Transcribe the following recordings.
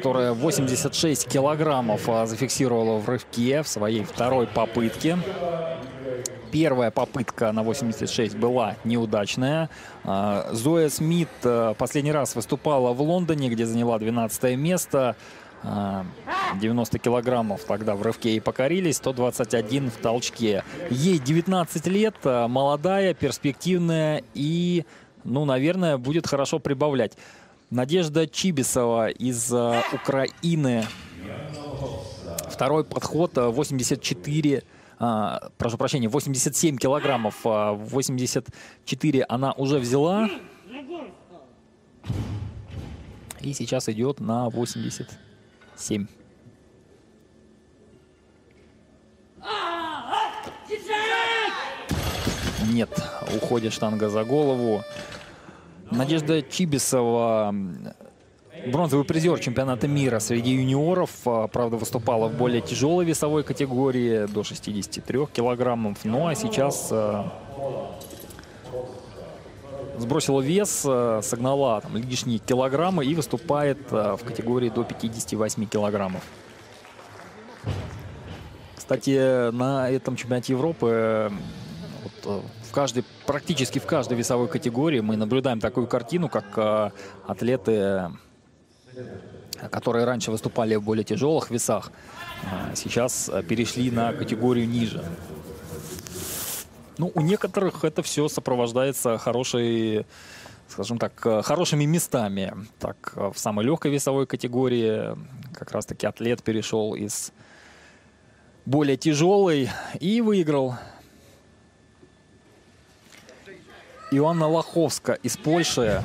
которая 86 килограммов зафиксировала в рывке в своей второй попытке. Первая попытка на 86 была неудачная. Зоя Смит последний раз выступала в Лондоне, где заняла 12 место. 90 килограммов тогда в рывке и покорились, 121 в толчке. Ей 19 лет, молодая, перспективная и, ну, наверное, будет хорошо прибавлять. Надежда Чибисова из Украины. Второй подход 84, прошу прощения, 87 килограммов. 84 она уже взяла. И сейчас идет на 87. Нет, уходит штанга за голову. Надежда Чибисова, бронзовый призер чемпионата мира среди юниоров, правда, выступала в более тяжелой весовой категории, до 63 килограммов. Ну а сейчас сбросила вес, согнала там лишние килограммы и выступает в категории до 58 килограммов. Кстати, на этом чемпионате Европы практически в каждой весовой категории мы наблюдаем такую картину, как атлеты, которые раньше выступали в более тяжелых весах, сейчас перешли на категорию ниже. Ну, у некоторых это все сопровождается хорошими местами. Так, в самой легкой весовой категории как раз-таки атлет перешел из более тяжелой и выиграл. Иоанна Лоховска из Польши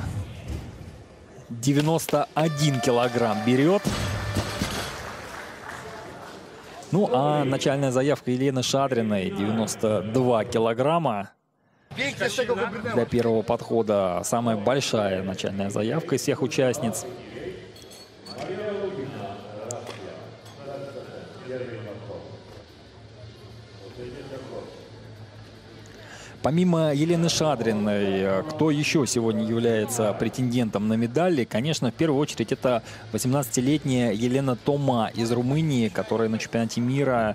91 килограмм берет. Ну, а начальная заявка Елены Шадриной 92 килограмма. Для первого подхода самая большая начальная заявка из всех участниц. Помимо Елены Шадриной, кто еще сегодня является претендентом на медали? Конечно, в первую очередь это 18-летняя Елена Тома из Румынии, которая на чемпионате мира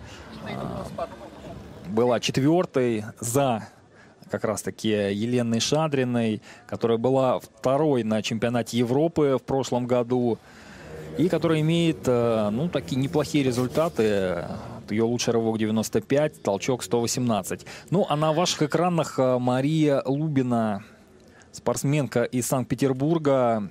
была четвертой за как раз-таки Еленой Шадриной, которая была второй на чемпионате Европы в прошлом году и которая имеет, ну, такие неплохие результаты. Ее лучший рывок 95, толчок 118. Ну, а на ваших экранах Мария Лубина, спортсменка из Санкт-Петербурга,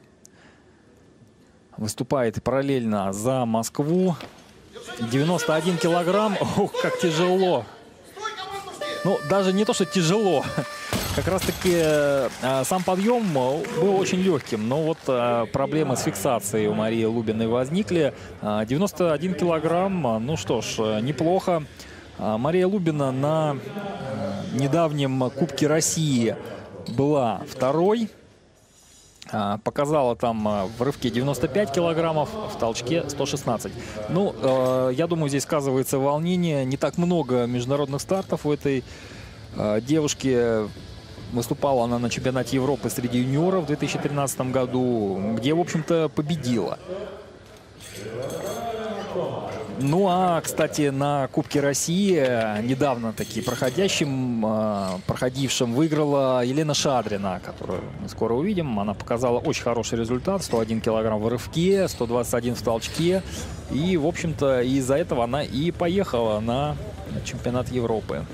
выступает параллельно за Москву. 91 килограмм. Ох, как тяжело. Ну, даже не то, что тяжело. Как раз-таки сам подъем был очень легким, но вот проблемы с фиксацией у Марии Лубиной возникли. 91 килограмм, ну что ж, неплохо. Мария Лубина на недавнем Кубке России была второй. Показала там в рывке 95 килограммов, в толчке 116. Ну, я думаю, здесь сказывается волнение. Не так много международных стартов у этой девушки. Выступала она на чемпионате Европы среди юниоров в 2013 году, где, в общем-то, победила. Ну, а, кстати, на Кубке России, недавно таки проходившем, выиграла Елена Шадрина, которую мы скоро увидим. Она показала очень хороший результат. 101 килограмм в рывке, 121 в толчке. И, в общем-то, из-за этого она и поехала на чемпионат Европы.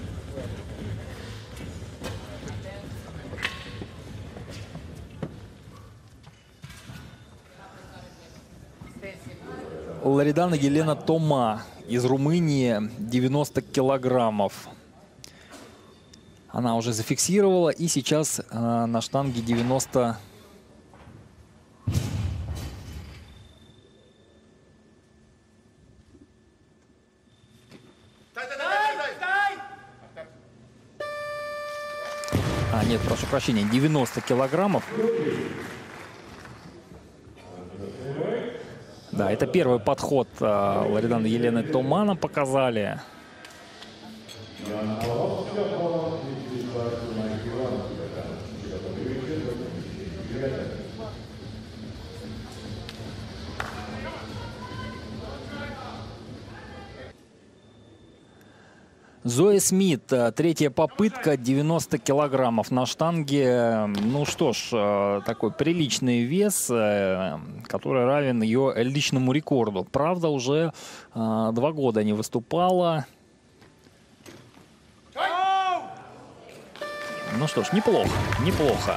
Лоридана Елена Тома из Румынии, 90 килограммов. Она уже зафиксировала и сейчас на штанге 90. Нет, прошу прощения, 90 килограммов. Да, это первый подход Лориданы Елены Тома нам показали. Зоя Смит, третья попытка, 90 килограммов на штанге. Ну что ж, такой приличный вес, который равен ее личному рекорду. Правда, уже 2 года не выступала. Ну что ж, неплохо, неплохо.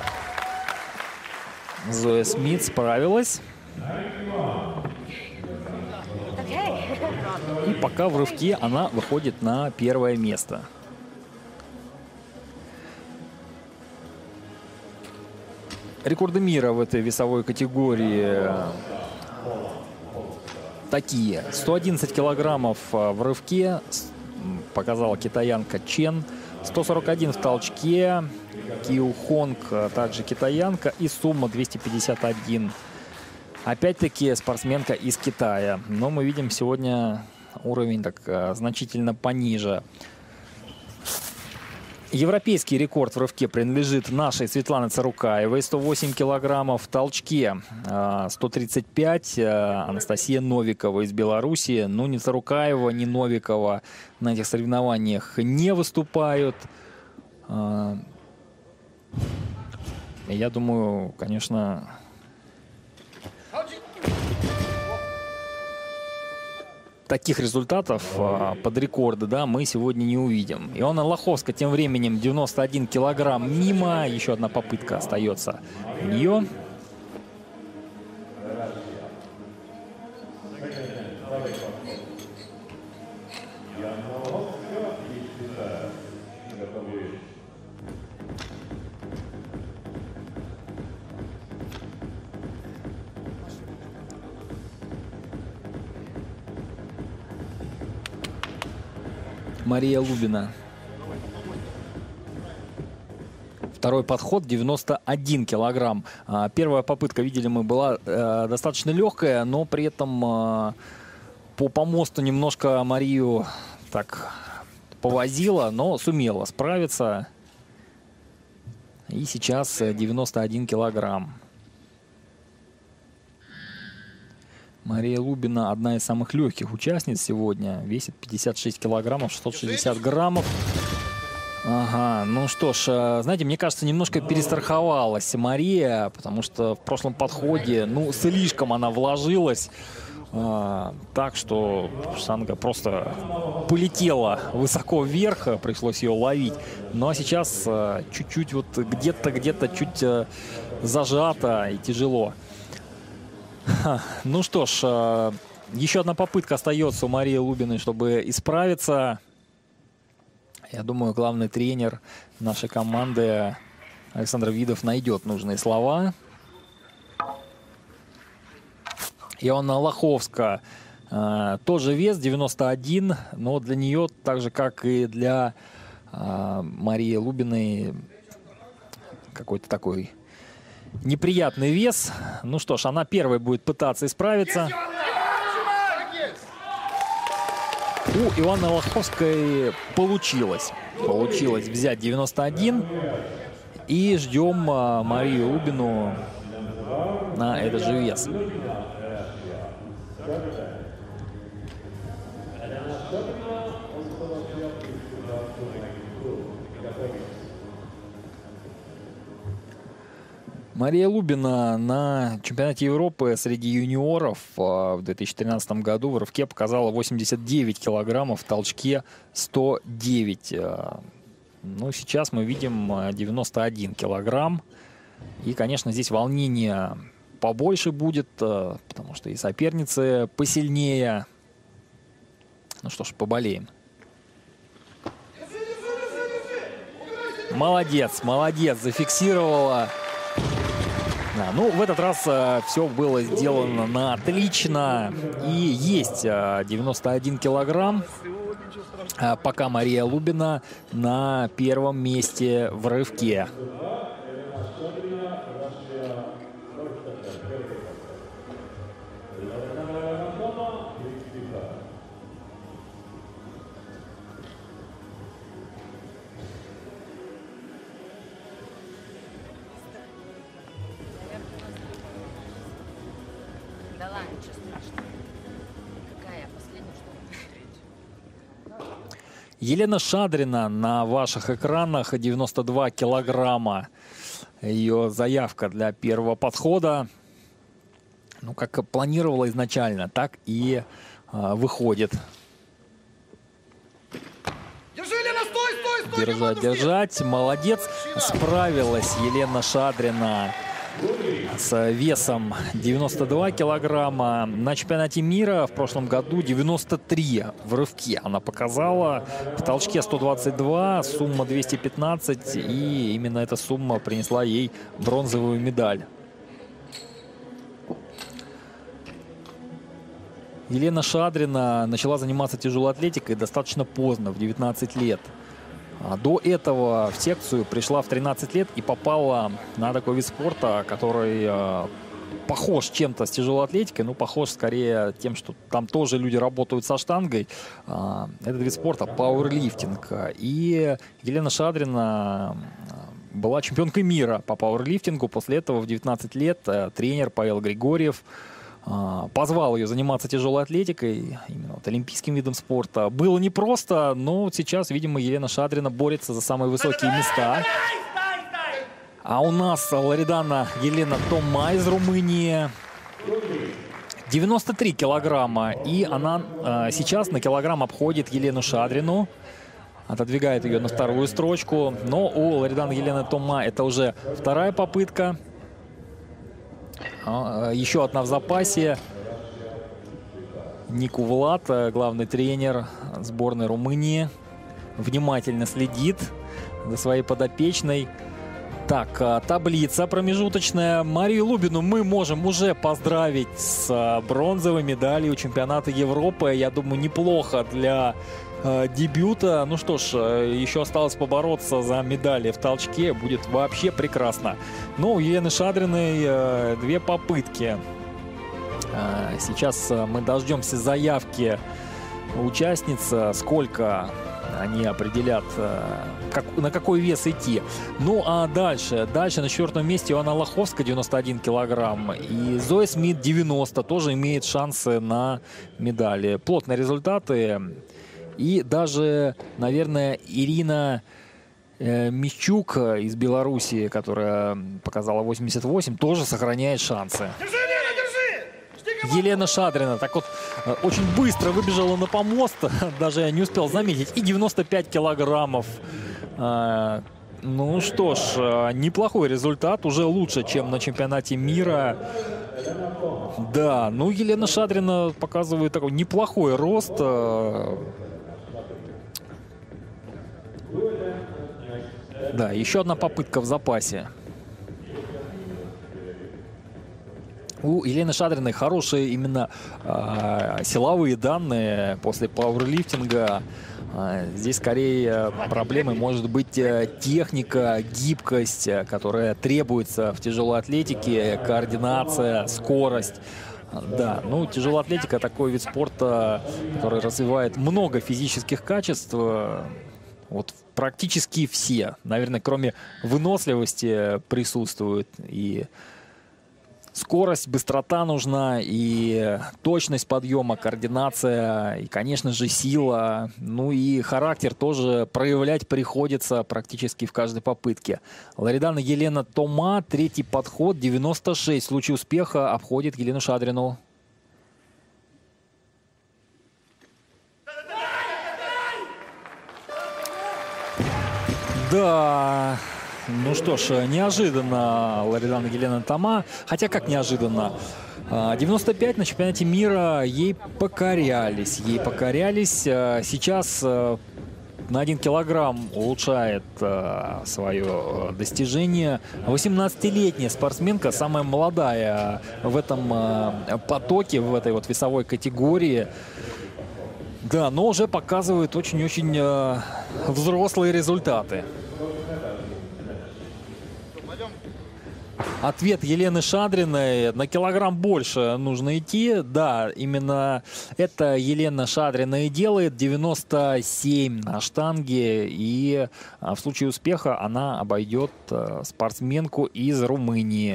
Зоя Смит справилась. И пока в рывке она выходит на 1-е место. Рекорды мира в этой весовой категории такие. 111 килограммов в рывке показала китаянка Чен. 141 в толчке. Киу Хонг, также китаянка. И сумма 251. Опять-таки спортсменка из Китая. Но мы видим сегодня уровень так значительно пониже. Европейский рекорд в рывке принадлежит нашей Светлане Царукаевой. 108 килограммов в толчке. 135 Анастасия Новикова из Белоруссии. Ну, ни Царукаева, ни Новикова на этих соревнованиях не выступают. Я думаю, конечно... Таких результатов под рекорды, да, мы сегодня не увидим. Иона Лоховская тем временем 91 килограмм мимо. Еще одна попытка остается у нее. Мария Лубина. Второй подход 91 килограмм. Первая попытка, видели мы, была достаточно легкая, но при этом по помосту немножко Марию так повозила, но сумела справиться. И сейчас 91 килограмм. Мария Лубина одна из самых легких участниц сегодня. Весит 56 килограммов, 660 граммов. Ага, ну что ж, знаете, мне кажется, немножко перестраховалась Мария, потому что в прошлом подходе, ну, слишком она вложилась. Так что штанга просто полетела высоко вверх, пришлось ее ловить. Ну а сейчас чуть-чуть вот где-то чуть зажато и тяжело. Ну что ж, еще одна попытка остается у Марии Лубиной, чтобы исправиться. Я думаю, главный тренер нашей команды Александр Видов найдет нужные слова. Иона Лоховская, тоже вес 91, но для нее, так же как и для Марии Лубиной, какой-то такой неприятный вес. Ну что ж, она первой будет пытаться исправиться. У Ионы Лоховской получилось взять 91. И ждем Марию Лубину на этот же вес. Мария Лубина на чемпионате Европы среди юниоров в 2013 году в рывке показала 89 килограммов, в толчке 109. Ну, сейчас мы видим 91 килограмм. И, конечно, здесь волнение побольше будет, потому что и соперницы посильнее. Ну что ж, поболеем. Молодец, молодец, зафиксировала. Да, ну, в этот раз все было сделано на отлично. И есть 91 килограмм. Пока Мария Лубина на первом месте в рывке. Елена Шадрина на ваших экранах, 92 килограмма. Ее заявка для первого подхода. Ну, как планировала изначально, так и выходит. Держи, Елена, стой! Держать, держать. Молодец. Справилась Елена Шадрина с весом 92 килограмма. На чемпионате мира в прошлом году 93 в рывке она показала. В толчке 122, сумма 215. И именно эта сумма принесла ей бронзовую медаль. Елена Шадрина начала заниматься тяжелой атлетикой достаточно поздно, в 19 лет. До этого в секцию пришла в 13 лет и попала на такой вид спорта, который похож чем-то с тяжелой атлетикой, но похож скорее тем, что там тоже люди работают со штангой. Этот вид спорта пауэрлифтинг. И Елена Шадрина была чемпионкой мира по пауэрлифтингу. После этого в 19 лет тренер Павел Григорьев позвал ее заниматься тяжелой атлетикой, именно вот олимпийским видом спорта. Было непросто, но сейчас, видимо, Елена Шадрина борется за самые высокие места. А у нас Лоридана Елена Тома из Румынии. 93 килограмма. И она сейчас на килограмм обходит Елену Шадрину. Отодвигает ее на вторую строчку. Но у Лориданы Елены Тома это уже вторая попытка. Еще одна в запасе. Нику Влад, главный тренер сборной Румынии, внимательно следит за своей подопечной. Так, таблица промежуточная. Марию Лубину мы можем уже поздравить с бронзовой медалью чемпионата Европы. Я думаю, неплохо для дебюта. Ну что ж, еще осталось побороться за медали в толчке. Будет вообще прекрасно. Но у Елены Шадриной две попытки. Сейчас мы дождемся заявки участниц, сколько они определят, на какой вес идти. Ну а дальше на четвертом месте Анна Лоховская, 91 килограмм. И Зоя Смит, 90, тоже имеет шансы на медали. Плотные результаты. И даже, наверное, Ирина Мищук из Беларуси, которая показала 88, тоже сохраняет шансы. Елена Шадрина так вот очень быстро выбежала на помост, даже я не успел заметить, и 95 килограммов. Ну что ж, неплохой результат, уже лучше, чем на чемпионате мира. Да, ну Елена Шадрина показывает такой неплохой рост. Да, еще одна попытка в запасе. У Елены Шадриной хорошие именно силовые данные после пауэрлифтинга. Здесь скорее проблемой может быть техника, гибкость, которая требуется в тяжелой атлетике, координация, скорость. Да, ну тяжелая атлетика — такой вид спорта, который развивает много физических качеств. Вот практически все, наверное, кроме выносливости, присутствуют. И скорость, быстрота нужна, и точность подъема, координация, и, конечно же, сила. Ну и характер тоже проявлять приходится практически в каждой попытке. Лоридана Елена Тома, третий подход, 96. В случае успеха обходит Елену Шадрину. Да, ну что ж, неожиданно Лоридана Елена Тома, хотя как неожиданно, 95 на чемпионате мира ей покорялись. Сейчас на 1 килограмм улучшает свое достижение. 18-летняя спортсменка, самая молодая в этом потоке, в этой вот весовой категории. Да, но уже показывает очень-очень взрослые результаты. Ответ Елены Шадриной: на килограмм больше нужно идти. Да, именно это Елена Шадрина и делает. 97 на штанге. И в случае успеха она обойдет спортсменку из Румынии.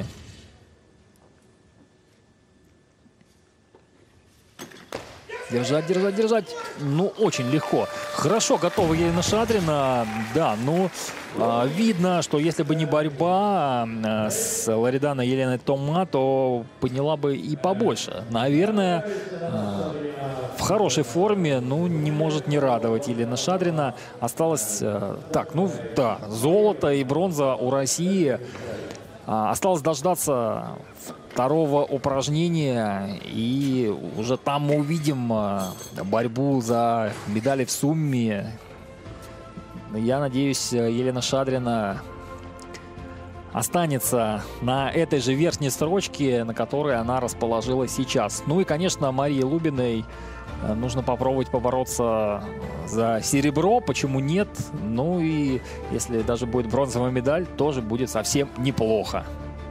Держать, держать, держать. Ну, очень легко. Хорошо готова Елена Шадрина. Да, ну, видно, что если бы не борьба с Лориданой Еленой Тома, то подняла бы и побольше. Наверное, в хорошей форме, ну, не может не радовать Елена Шадрина. Осталось, так, ну, да, золото и бронза у России. Осталось дождаться второго упражнения, и уже там мы увидим борьбу за медали в сумме. Я надеюсь, Елена Шадрина останется на этой же верхней строчке, на которой она расположилась сейчас. Ну и, конечно, Марии Лубиной нужно попробовать побороться за серебро, почему нет? Ну и если даже будет бронзовая медаль, тоже будет совсем неплохо.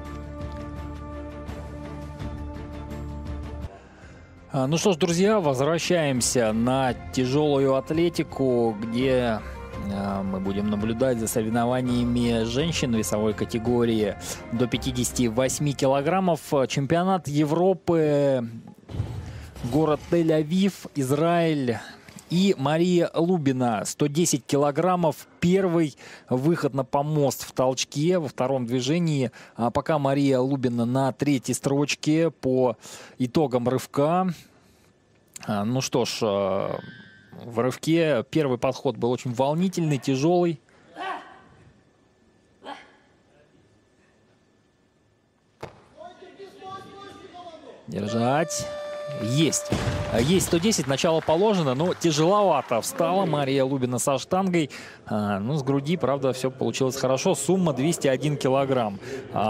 Ну что ж, друзья, возвращаемся на тяжелую атлетику, где мы будем наблюдать за соревнованиями женщин весовой категории до 58 килограммов. Чемпионат Европы, город Тель-Авив, Израиль. И Мария Лубина, 110 килограммов, первый выход на помост в толчке во втором движении. Пока Мария Лубина на третьей строчке по итогам рывка. Ну что ж, в рывке первый подход был очень волнительный, тяжелый. Держать. Есть. Есть 110, начало положено, но тяжеловато встала Мария Лубина со штангой. Ну, с груди, правда, все получилось хорошо. Сумма 201 килограмм.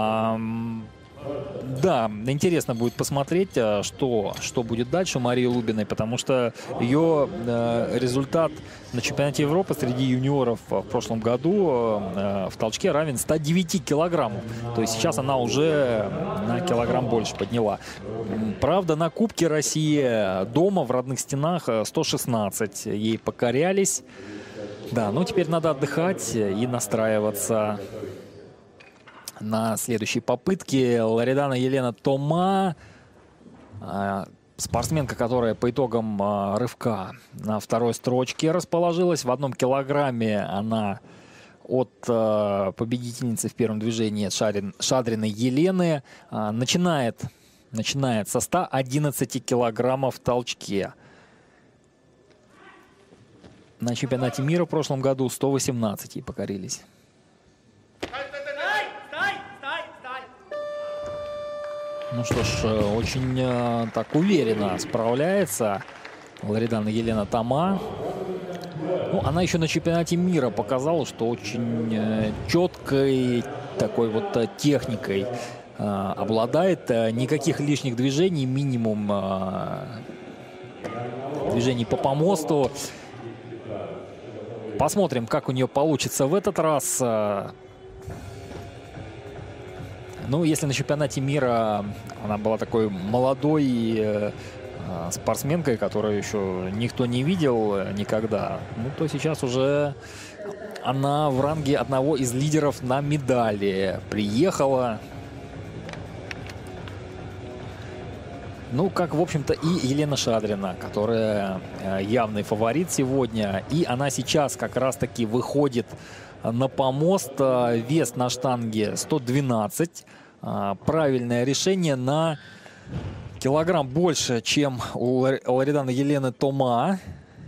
Да, интересно будет посмотреть, что будет дальше у Марии Лубиной, потому что ее результат на чемпионате Европы среди юниоров в прошлом году в толчке равен 109 килограммам. То есть сейчас она уже на килограмм больше подняла. Правда, на Кубке России дома в родных стенах 116 ей покорялись. Да, ну теперь надо отдыхать и настраиваться на следующей попытке. Лоридана Елена Тома, спортсменка, которая по итогам рывка на второй строчке расположилась. В 1 килограмме она от победительницы в первом движении Шадриной Елены. Начинает со 111 килограммов в толчке. На чемпионате мира в прошлом году 118 ей покорились. Ну что ж, очень так уверенно справляется Лоридана Елена Тома. Ну, она еще на чемпионате мира показала, что очень четкой такой вот техникой обладает. Никаких лишних движений, минимум движений по помосту. Посмотрим, как у нее получится в этот раз. Ну, если на чемпионате мира она была такой молодой спортсменкой, которую еще никто не видел никогда, ну, то сейчас уже она в ранге одного из лидеров на медали приехала. Ну, как, в общем-то, и Елена Шадрина, которая явный фаворит сегодня. И она сейчас как раз-таки выходит на помост. Вес на штанге 112. Правильное решение, на килограмм больше, чем у Лориданы Елены Тома.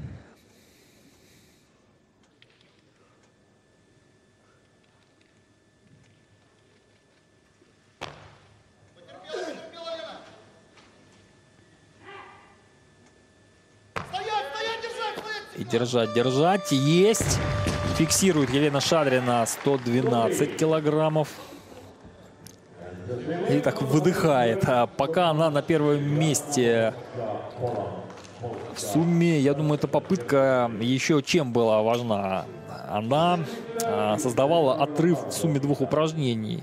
И держать, держать. Есть. Фиксирует Елена Шадрина 112 килограммов. И так выдыхает. Пока она на первом месте в сумме, я думаю, эта попытка еще чем была важна. Она создавала отрыв в сумме 2 упражнений.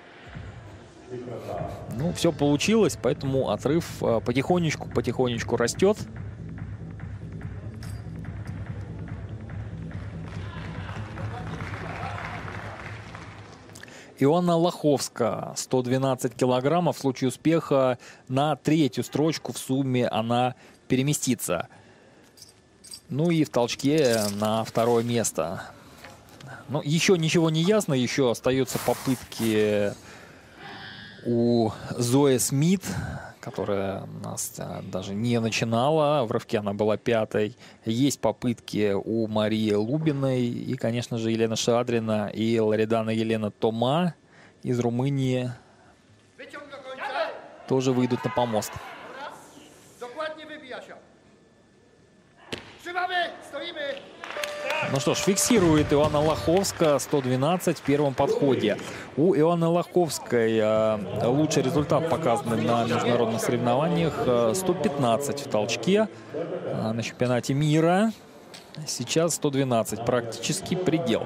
Ну, все получилось, поэтому отрыв потихонечку растет. Иоанна Лоховска, 112 килограммов. В случае успеха на 3-ю строчку в сумме она переместиться. Ну и в толчке на второе место. Ну, еще ничего не ясно, еще остаются попытки у Зои Смит, которая у нас даже не начинала. В рывке она была 5-й. Есть попытки у Марии Лубиной и, конечно же, Елена Шадрина и Лоридана Елена Тома из Румынии тоже выйдут на помост. Ну что ж, фиксирует Иоанна Лоховска 112 в первом подходе. У Иоанны Лоховской лучший результат показан на международных соревнованиях. 115 в толчке на чемпионате мира. Сейчас 112, практически предел.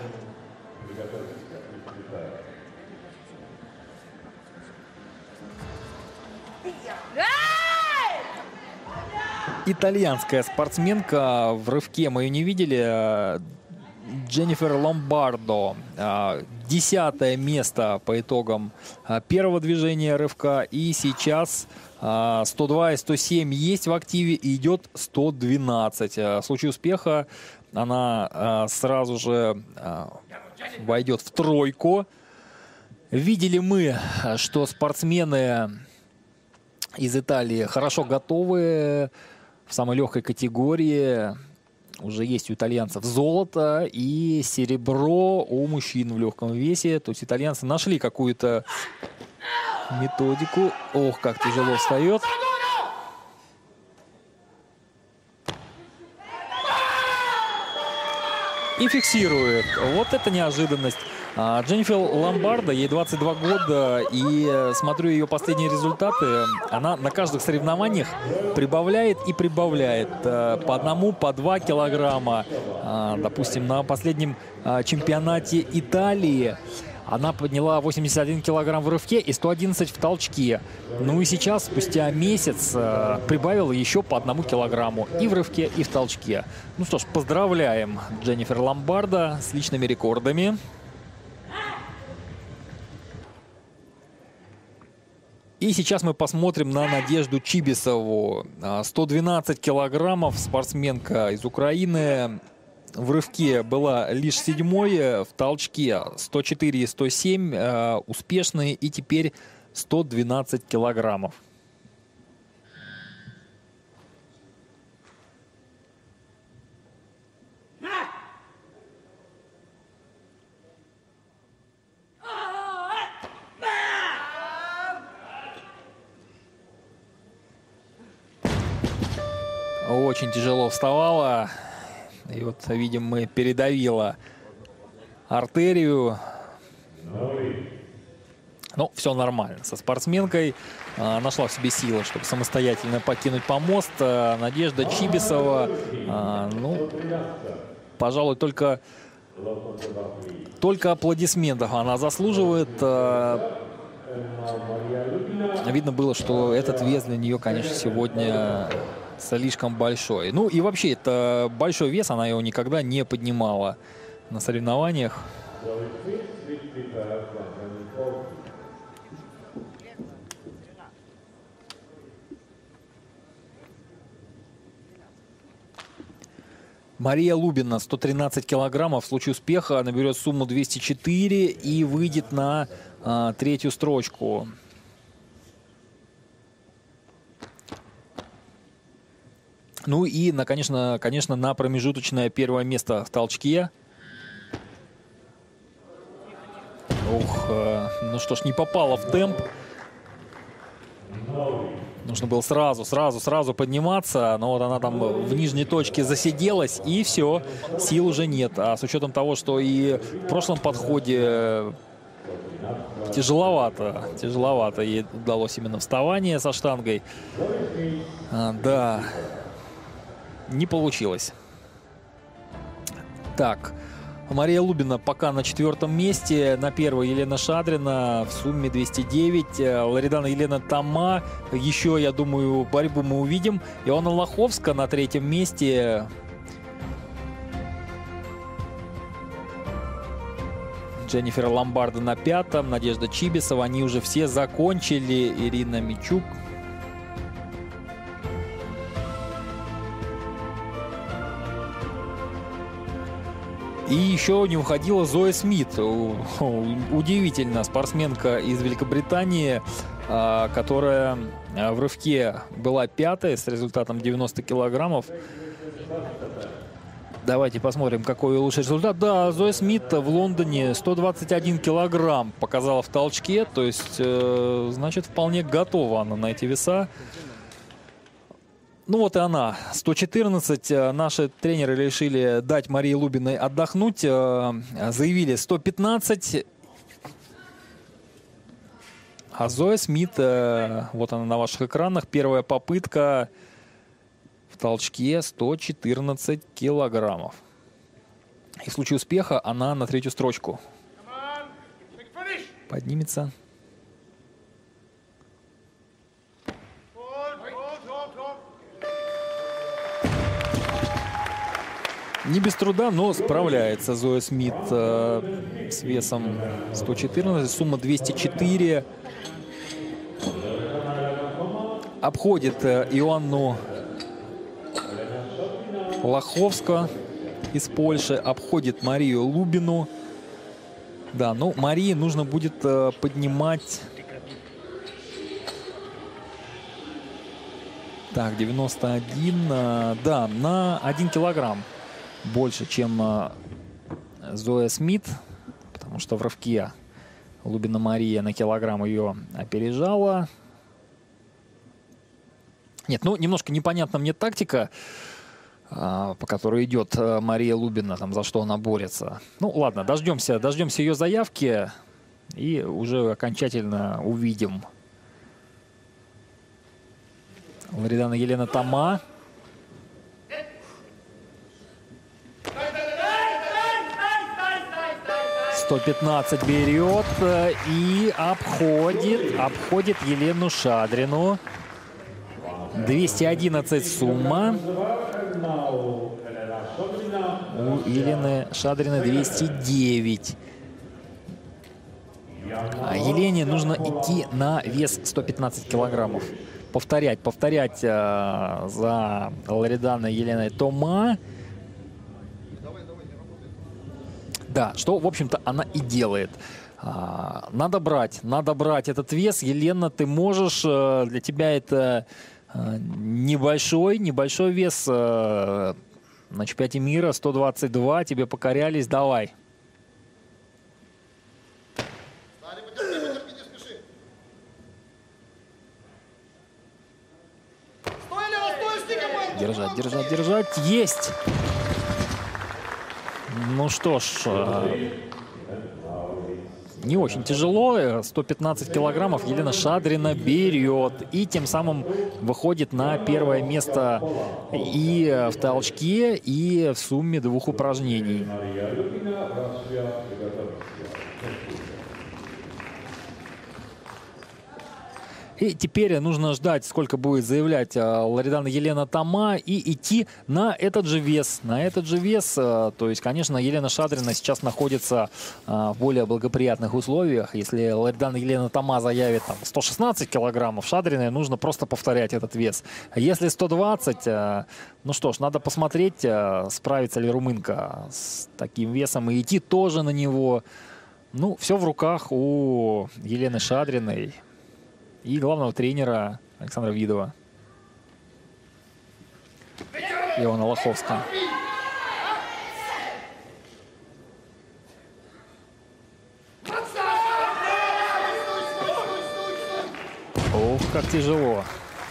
Итальянская спортсменка, в рывке мы ее не видели, Дженнифер Ломбардо. 10-е место по итогам первого движения рывка. И сейчас 102 и 107 есть в активе, и идет 112. В случае успеха она сразу же войдет в тройку. Видели мы, что спортсмены из Италии хорошо готовы. В самой легкой категории уже есть у итальянцев золото и серебро у мужчин в легком весе. То есть итальянцы нашли какую-то методику. Ох, как тяжело встает. И фиксирует. Вот это неожиданность. Дженнифер Ломбардо, ей 22 года, и смотрю ее последние результаты, она на каждых соревнованиях прибавляет и прибавляет по 1, по 2 килограмма. Допустим, на последнем чемпионате Италии она подняла 81 килограмм в рывке и 111 в толчке. Ну и сейчас, спустя месяц, прибавила еще по 1 килограмму и в рывке, и в толчке. Ну что ж, поздравляем Дженнифер Ломбардо с личными рекордами. И сейчас мы посмотрим на Надежду Чибисову. 112 килограммов, спортсменка из Украины. В рывке была лишь 7-й, в толчке 104 и 107 успешные, и теперь 112 килограммов. Очень тяжело вставала. И вот, видим, мы передавила артерию. Но все нормально. Со спортсменкой нашла в себе силы, чтобы самостоятельно покинуть помост. Надежда Чибисова, ну, пожалуй, только аплодисментов она заслуживает. Видно было, что этот вес для нее, конечно, сегодня слишком большой. Ну и вообще, это большой вес, она его никогда не поднимала на соревнованиях. Мария Лубина, 113 килограммов. В случае успеха наберет сумму 204 и выйдет на 3-ю строчку. Ну и, конечно, на промежуточное 1-е место в толчке. Ух, ну что ж, не попала в темп. Нужно было сразу подниматься, но вот она там в нижней точке засиделась, и все, сил уже нет. А с учетом того, что и в прошлом подходе тяжеловато ей удалось именно вставание со штангой. Да, не получилось. Так, Мария Лубина пока на 4-м месте. На 1-й Елена Шадрина в сумме 209. Лоридана Елена Тома. Еще, я думаю, борьбу мы увидим. Иоанна Лоховска на 3-м месте. Дженнифер Ломбардо на 5-м. Надежда Чибисова. Они уже все закончили. Ирина Мичук. И еще не уходила Зоя Смит. Удивительно, спортсменка из Великобритании, которая в рывке была 5-й с результатом 90 килограммов. Давайте посмотрим, какой лучший результат. Да, Зоя Смит в Лондоне 121 килограмм показала в толчке. То есть, значит, вполне готова она на эти веса. Ну вот и она, 114. Наши тренеры решили дать Марии Лубиной отдохнуть. Заявили 115. А Зоя Смит, вот она на ваших экранах, первая попытка в толчке 114 килограммов. И в случае успеха она на 3-ю строчку поднимется. Не без труда, но справляется Зоя Смит с весом 114, сумма 204. Обходит Иоанну Лаховско из Польши, обходит Марию Лубину. Да, ну Марии нужно будет поднимать... Так, 91, да, на 1 килограмм больше, чем Зоя Смит, потому что в рывке Лубина Мария на килограмм ее опережала. Нет, ну немножко непонятна мне тактика, по которой идет Мария Лубина, там, за что она борется. Ну ладно, дождемся ее заявки и уже окончательно увидим. Лоридана Елена Тома. «115» берет и обходит Елену Шадрину. 211 сумма. У Елены Шадриной 209. А Елене нужно идти на вес 115 килограммов. Повторять за Лориданой Еленой Тома. Да, что, в общем-то, она и делает. Надо брать этот вес. Елена, ты можешь. Для тебя это небольшой вес. На чемпионате мира 122. Тебе покорялись. Давай. Держать. Есть! Ну что ж, не очень тяжело. 115 килограммов Елена Шадрина берет. И тем самым выходит на 1-е место и в толчке, и в сумме 2 упражнений. И теперь нужно ждать, сколько будет заявлять Лоридана Елена Тома, и идти на этот же вес. То есть, конечно, Елена Шадрина сейчас находится в более благоприятных условиях. Если Лоридана Елена Тома заявит там 116 килограммов, Шадриной нужно просто повторять этот вес. Если 120, ну что ж, надо посмотреть, справится ли румынка с таким весом и идти тоже на него. Ну, все в руках у Елены Шадриной и главного тренера Александра Видова. Иоанна Лаховска. Ох, как тяжело.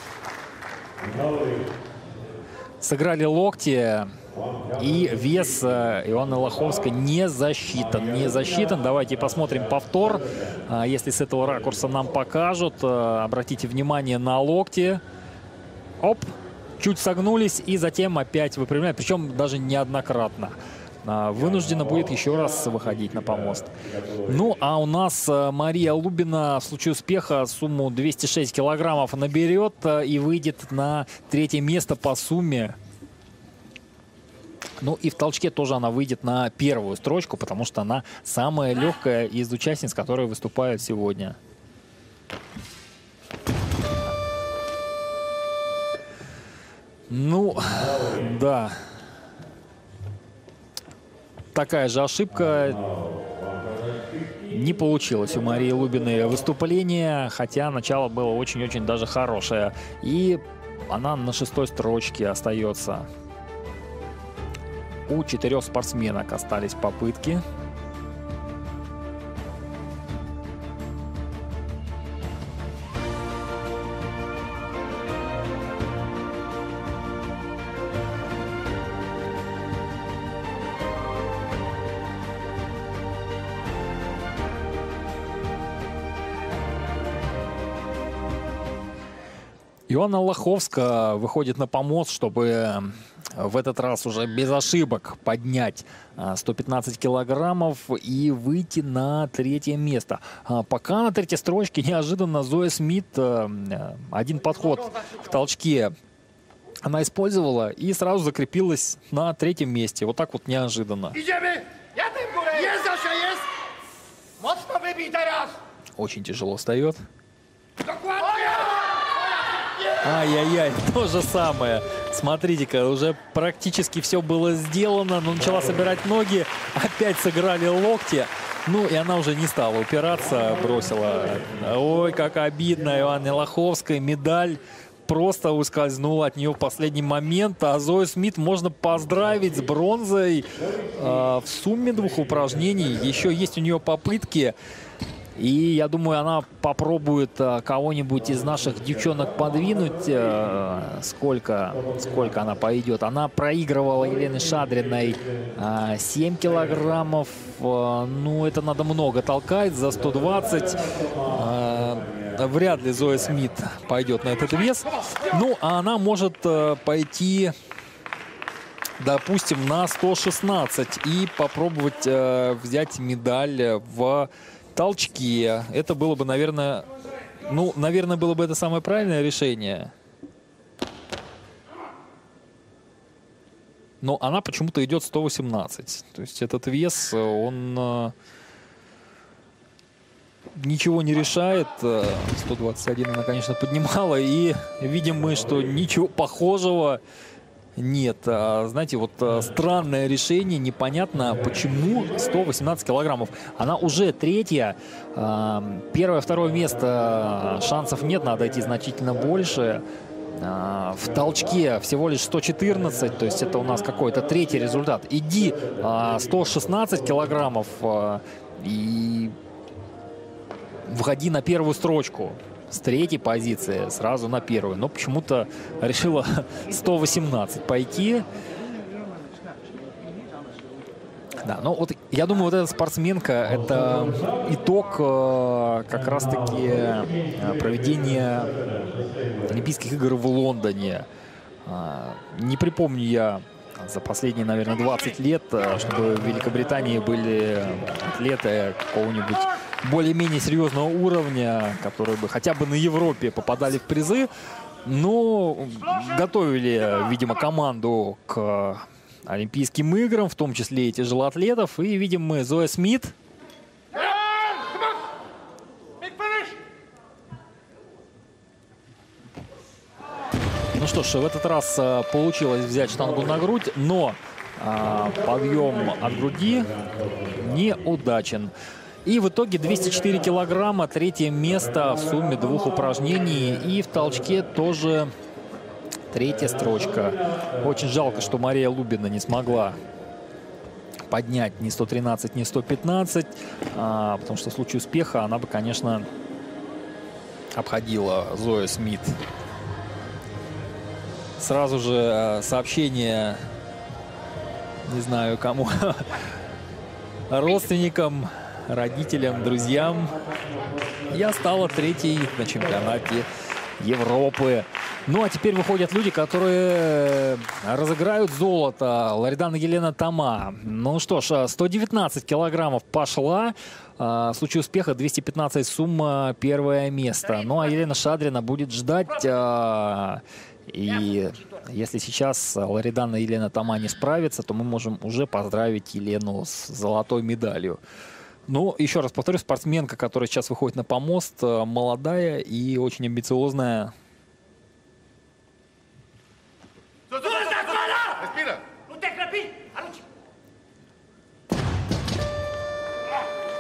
Сыграли локти. И вес Иоанны Лаховской не засчитан. Давайте посмотрим повтор. Если с этого ракурса нам покажут. Обратите внимание на локти. Оп. Чуть согнулись и затем опять выпрямляют. Причем даже неоднократно. Вынуждена будет еще раз выходить на помост. Ну, а у нас Мария Лубина в случае успеха сумму 206 килограммов наберет и выйдет на 3-е место по сумме. Ну и в толчке тоже она выйдет на 1-ю строчку, потому что она самая легкая из участниц, которые выступают сегодня. Ну, да. такая же ошибка. Не получилось у Марии Лубиной выступление, хотя начало было очень-очень даже хорошее. И она на 6-й строчке остается. У 4 спортсменок остались попытки. Иоанна Лоховска выходит на помост, чтобы в этот раз уже без ошибок поднять 115 килограммов и выйти на 3-е место. Пока на 3-й строчке неожиданно Зоя Смит один подход в толчке она использовала и сразу закрепилась на 3-м месте. Вот так вот неожиданно. Очень тяжело встает. Ай-яй-яй, то же самое. Смотрите-ка, уже практически все было сделано, но начала собирать ноги, опять сыграли локти. Ну, и она уже не стала упираться, бросила. Ой, как обидно, Иоанне Лоховской. Медаль просто ускользнула от нее в последний момент. А Зою Смит можно поздравить с бронзой в сумме 2 упражнений. Еще есть у нее попытки. И я думаю, она попробует кого-нибудь из наших девчонок подвинуть. Сколько она пойдет. Она проигрывала Елене Шадриной 7 килограммов. Ну, это надо много толкать за 120. Вряд ли Зоя Смит пойдет на этот вес. Ну, а она может пойти, допустим, на 116 и попробовать взять медаль в толчке. Это было бы, наверное, было бы это самое правильное решение. Но она почему-то идет 118. То есть этот вес, он ничего не решает. 121 она, конечно, поднимала. И видим мы, что ничего похожего нет. Знаете, вот странное решение, непонятно, почему 118 килограммов. Она уже 3-я. 1-е, 2-е место шансов нет, надо идти значительно больше. В толчке всего лишь 114, то есть это у нас какой-то 3-й результат. Иди 116 килограммов и входи на 1-ю строчку. С 3-й позиции сразу на 1-ю. Но почему-то решила 118 пойти. Да, ну вот я думаю, вот эта спортсменка — это итог как раз-таки проведения Олимпийских игр в Лондоне. Не припомню я за последние, наверное, 20 лет, чтобы в Великобритании были атлеты какого-нибудь более-менее серьезного уровня, которые бы хотя бы на Европе попадали в призы. Но готовили, видимо, команду к Олимпийским играм, в том числе и тяжелоатлетов. И видим мы Зоя Смит. Ну что ж, в этот раз получилось взять штангу на грудь, но подъем от груди неудачен. И в итоге 204 килограмма, 3-е место в сумме 2 упражнений. И в толчке тоже 3-я строчка. Очень жалко, что Мария Лубина не смогла поднять ни 113, ни 115. Потому что в случае успеха она бы, конечно, обходила Зою Смит. Сразу же сообщение, не знаю кому, родственникам, родителям, друзьям. Я стала 3-й на чемпионате Европы. Ну, а теперь выходят люди, которые разыграют золото. Лоридана Елена Тома. Ну что ж, 119 килограммов пошла. В случае успеха 215 сумма, 1-е место. Ну, а Елена Шадрина будет ждать. И если сейчас Лоридана Елена Тома не справится, то мы можем уже поздравить Елену с золотой медалью. Ну, еще раз повторю, спортсменка, которая сейчас выходит на помост, молодая и очень амбициозная.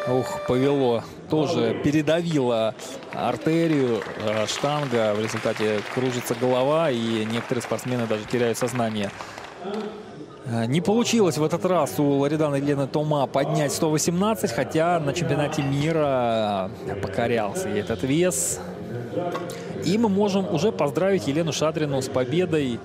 Ух, повело. Тоже передавила артерию, штанга. В результате кружится голова, и некоторые спортсмены даже теряют сознание. Не получилось в этот раз у Лоридана Елены Тома поднять 118, хотя на чемпионате мира покорялся ей этот вес. И мы можем уже поздравить Елену Шадрину с победой.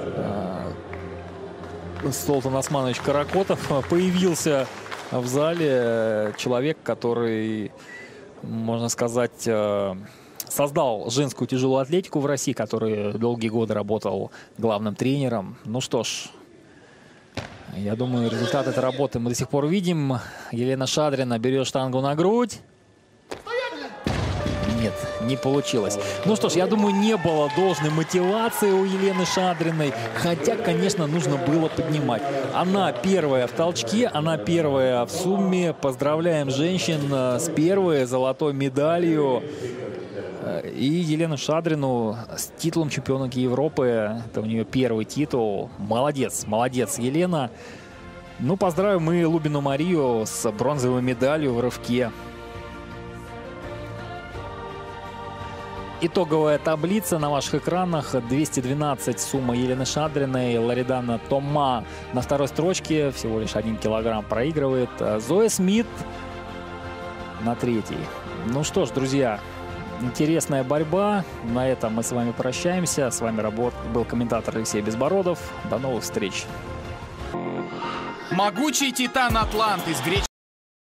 Солтан Османович Каракотов появился в зале. Человек, который, можно сказать, создал женскую тяжелую атлетику в России, который долгие годы работал главным тренером. Ну что ж, я думаю, результат этой работы мы до сих пор видим. Елена Шадрина берет штангу на грудь. Нет, не получилось. Ну что ж, я думаю, не было должной мотивации у Елены Шадриной. Хотя, конечно, нужно было поднимать. Она первая в толчке, она первая в сумме. Поздравляем женщин с первой золотой медалью. И Елену Шадрину с титулом чемпионки Европы. Это у нее первый титул. Молодец, молодец, Елена. Ну, поздравим мы Лубину Марию с бронзовой медалью в рывке. Итоговая таблица на ваших экранах. 212 сумма Елены Шадриной. Лоридана Тома на второй строчке. Всего лишь 1 килограмм проигрывает. Зоя Смит на третьей. Ну что ж, друзья, интересная борьба. На этом мы с вами прощаемся. С вами был комментатор Алексей Безбородов. До новых встреч. Могучий титан Атлант из греческого